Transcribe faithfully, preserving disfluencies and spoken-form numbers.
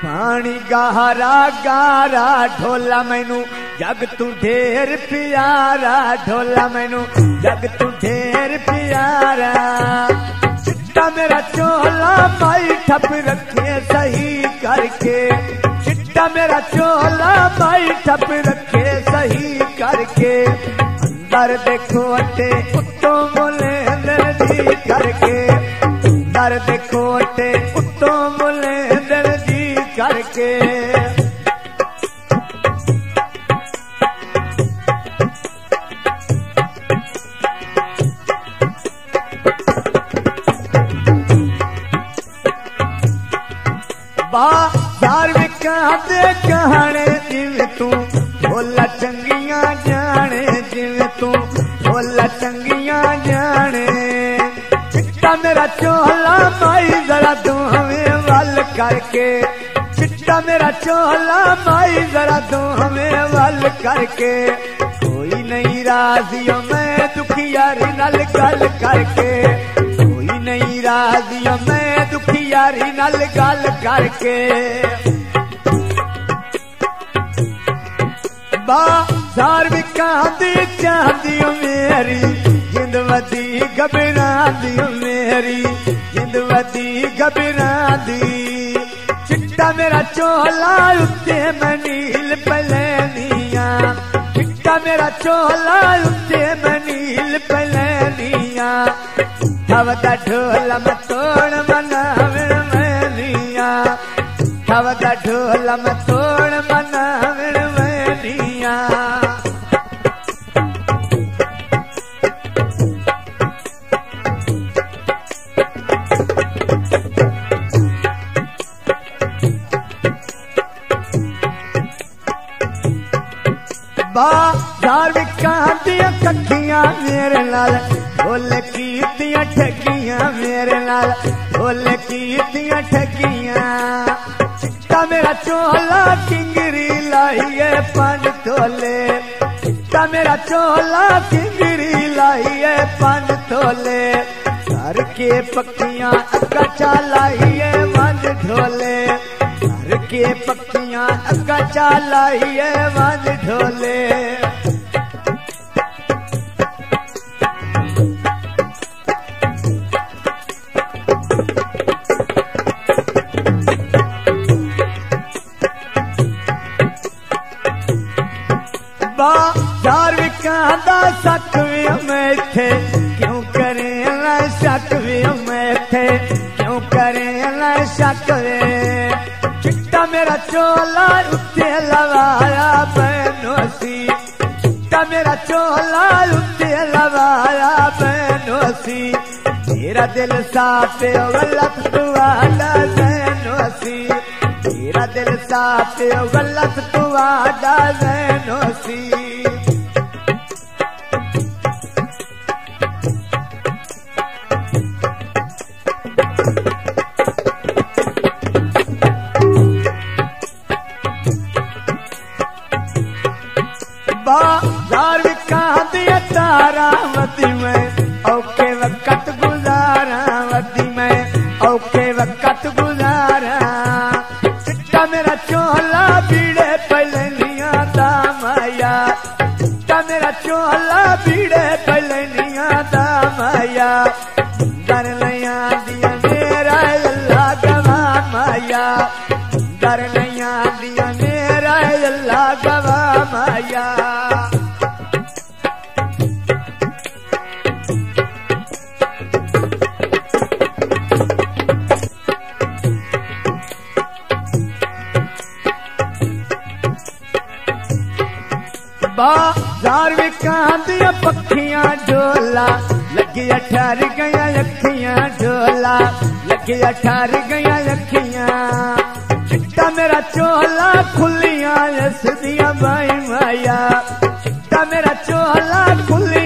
पानी गहरा गारा ढोला मैनू जग तू ढेर प्यारा ढोला मैनू जग तू ढेर प्यारा चिट्टा मेरा चोला माई ठप रखे सही करके चिट्टा मेरा चोला माई ठप रखे सही करके अंदर देखो अटे उत्तों बोले दर्जी करके अंदर देखो अटे उत्तों बोले दर्जी करके बाजार विका दे कहाने जिवे तू बोला चंगियां जाने जिवे तू बोला चंगियां जाने चिट्टा मेरा चोला माई जरा तू हमें वल करके चिट्टा मेरा चोला माई जरा तू हमें वल करके कोई नहीं राजियो मैं दुखियारी नल गल करके कोई नहीं राजियो मैं दुखियारी नल गल करके बाजार विका दी चाहदी मेरी जिंद वदी घबरा दी मेरी जिंद वदी घबरा दी चिट्टा मेरा चोला उत्ते मनील पलनिया चिट्टा मेरा चोला उत्ते मनील पलनिया थवदा ढोला में तोड़ मनावे मैनिया थवदा ढोला में तोड़ मनावे मैनिया बाजार विका दिया कखियां मेरे नाल बोल की दिया ठगियां मेरे नाल बोल की दिया ठगियां चिट्टा मेरा चोला किंगरी लाइए पांच तोले चिट्टा मेरा चोला किंगरी लाइए पांच तोले घर के पक्कियां अक्का चालाइए वंज ढोले घर के पक्कियां अक्का चालाइए वंज ढोले बाजार विका दा सक भी मैं थे क्यों करे ना शक भी मैं थे क्यों करे ना शक वे चिट्टा मेरा चोला उत्ते लवाया बनोसी चिट्टा मेरा चोला उत्ते लवाया बनोसी तेरा दिल साफ गलत तुआडा बनोसी तेरा दिल साफ गलत तुआडा बनोसी बाजार विका दिया तारा वदी में औके वक्त गुजारा वदी में औके वक्त गुजारा चिट्टा मेरा चोला बीड़े पलनिया दा माया चिट्टा मेरा चोला बीड़े पलनिया दा माया दर नया दिया मेरा अल्लाह गवा माया दर नया दिया मेरा अल्लाह गवा माया बाजार विका दिया पखियां ढोला लगी अठार गया अखियां ढोला लगी अठार गया अखियां चिट्टा मेरा चोला खुलियां यस दिया बाई माया चिट्टा मेरा चोला खुली